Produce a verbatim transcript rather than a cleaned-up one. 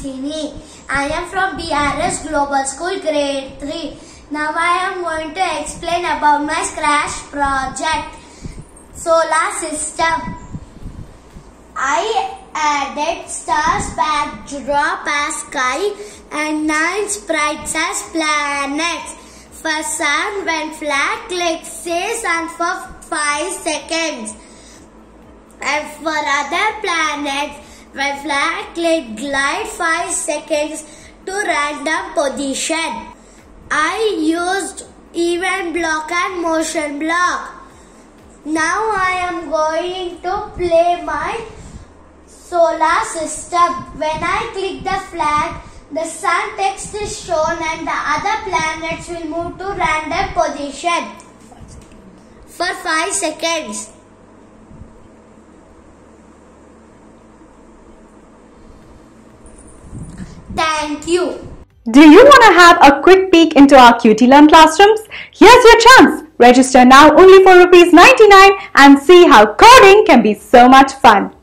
Hasini. I am from B R S Global School Grade three. Now I am going to explain about my Scratch project. Solar system. I added stars, backdrop as sky and nine sprites as planets. For sun, when flat, click says and for five seconds. And for other planets, when flat, click glide five seconds to random position. I used event block and motion block. Now I am going to play my solar system. When I click the flag, the sun text is shown and the other planets will move to random position for five seconds. Thank you. Do you want to have a quick peek into our Q T Learn classrooms? Here's your chance. Register now only for rupees ninety-nine and see how coding can be so much fun.